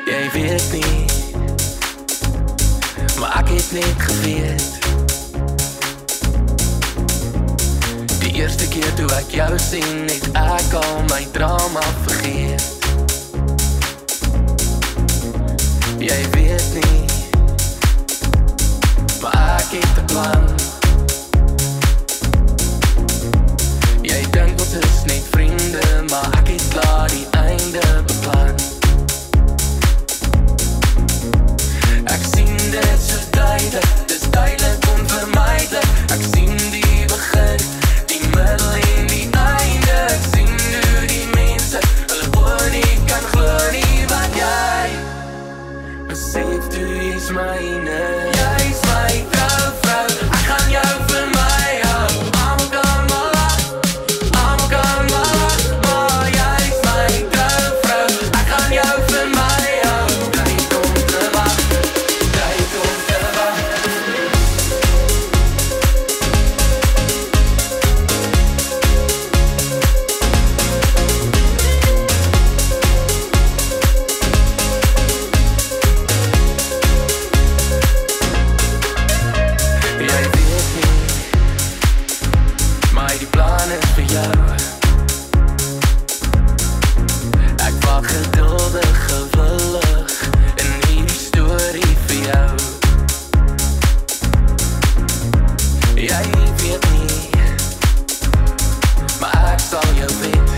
Jy weet nie, maar ek het net geweet. Die eerste keer toe ek jou sien, het ek al my drama vergeet. Jy weet nie, maar ek het 'n plan. Jy dink ons is net vriende, maar ek het klaar die einde beplan. Ek sien dit so duidelik, dis duidelik onvermydelik. Ek sien die begin, die middel en die einde. Ek sien hoe die mense, hulle oor nie kan glo nie wat jy besef toe jy's myne. Jy's my vrou, ek gaan jou vir my hou. Almal kan maar lach, almal kan maar lach, maar jy's my vrou, ek gaan jou vir my hou. Tyd om te wag, tyd om te wag. Jy weet nie, maar die plan is vir jou. Ek wag geduldig, gewillig in hierdie storie vir jou. Jy weet nie, maar ek sal jou weet.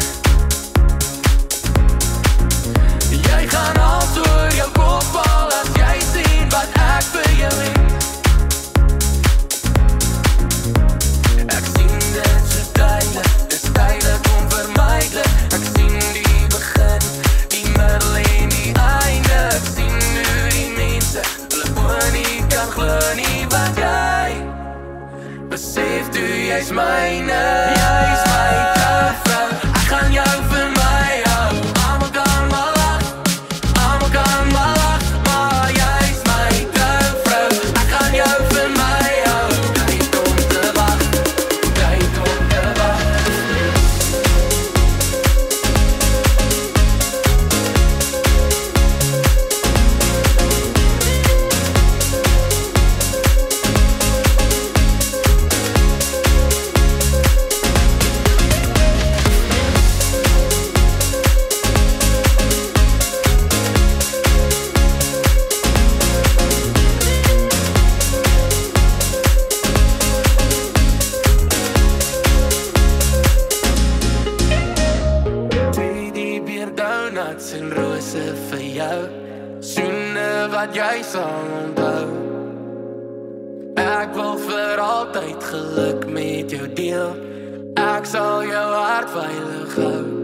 Jy gaan als oor jou kop val as jy sien wat ek vir jou het. Ek sien dit so duidelik, dis duidelik onvermydelik. Ek sien die begin, die middel en die einde. Ek sien hoe die mense, hulle oor nie kan glo nie wat jy besef toe jy's myne. Jy's my vrou, ek gaan jou vir my hou. Almal kan maar lach, almal kan maar lach, maar jy's my vrou, ek gaan jou vir my hou. Tyd om te wag, tyd om te wag. Die bier donuts en rose vir jou. Soene wat jy sal onthou. Ek wil vir altyd geluk met jou deel. Ek sal jou hart veilig hou.